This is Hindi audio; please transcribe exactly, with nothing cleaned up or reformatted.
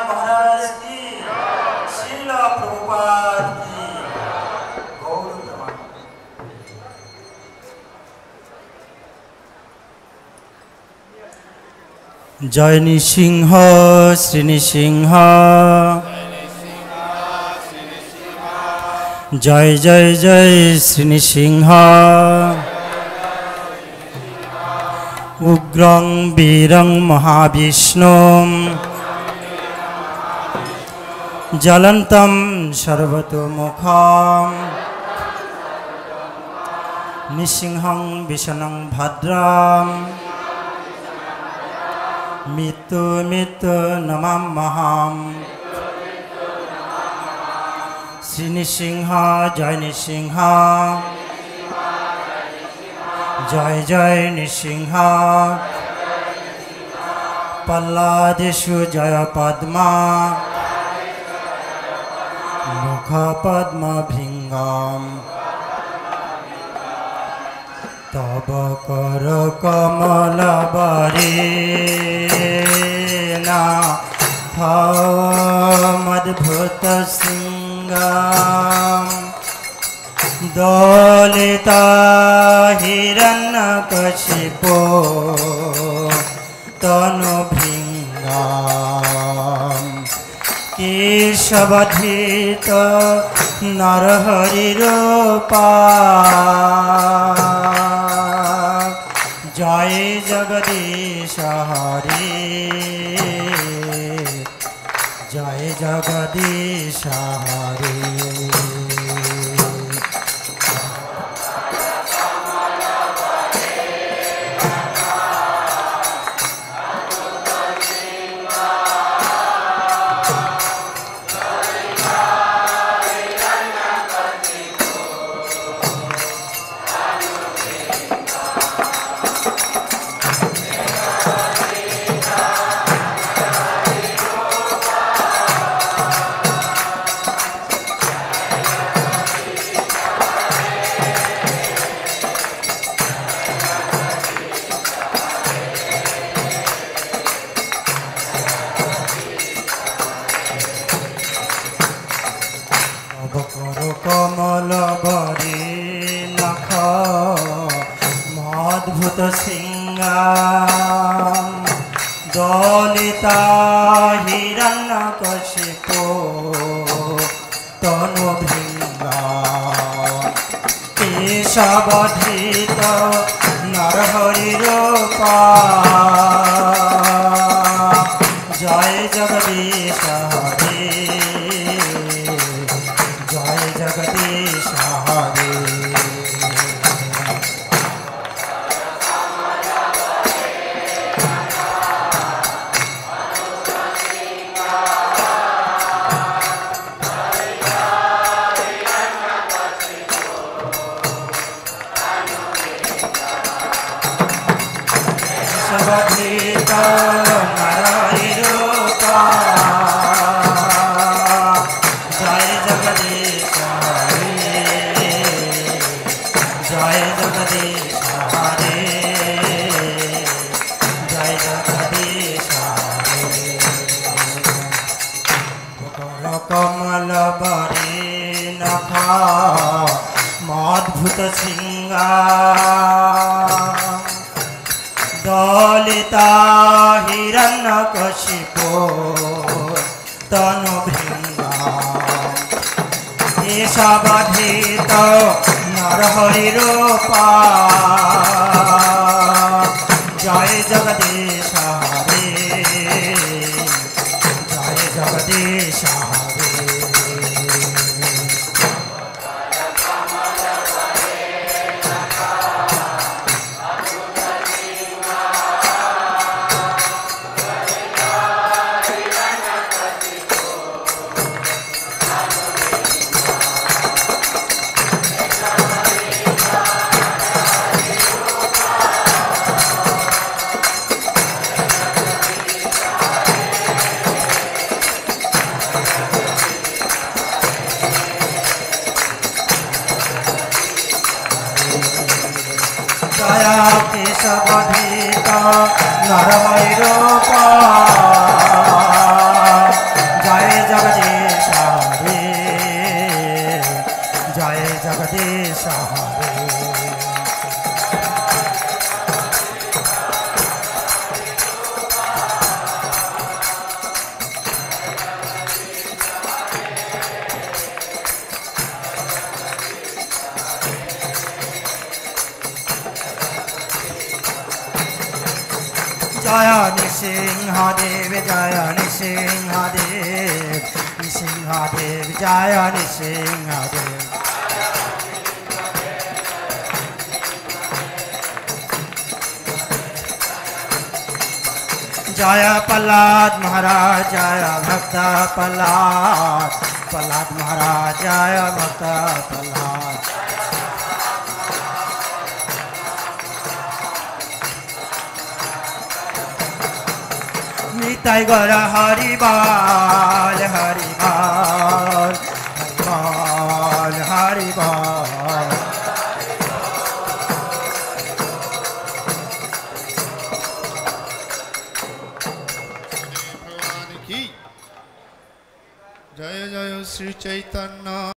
महाराज की, श्रील प्रभुपाद की गौर प्रमाण। जय नृसिंह श्री नृसिंह, जय जय जय श्री नृसिंह। उग्रं वीरं महाविष्णुं ज्वलन्तं सर्वतोमुखं नृसिंहं विष्णुं भद्रं मृत्यु मृत्यु नमाम्यहम्। श्री नृसिंह जय नृसिंह, जय जय नृसिंह। पल्लादेषु जय पद्मा, मुख पद्मभृङ्गम्। तव कर कमलवरेण मद्भुतसिंहम्। दलिता हिरण्यकशिपो तनुभृङ्गम्। केशवधृत नरहरिरूपा। जय जगदीश हरे, जय जगदीश हरे। दलिता हिरण्यकशिपो तनुभृङ्गम्। केशवधृत नरहरिरूपा। जय जगदीश हरे, जय जगदीश हरे। दलिता हिरण्यकशिपो तनुभृङ्गम्। केशवधृत नरहरिरूपा। जय जगदीश हरे, जय जगदीश हरे। केशवधृत नरहरिरूपा। Nrisimhadeva Jaya Nrisimhadeva Nrisimhadeva Jaya Nrisimhadeva Jaya Prahlad Maharaj Jaya Bhakta Prahlad Prahlad Maharaj Jaya Bhakta Prahlad Nitai Gaura Hari Bal Hari Bal Hari Bal Hari Bal Jaya Jaya Sri Chaitanya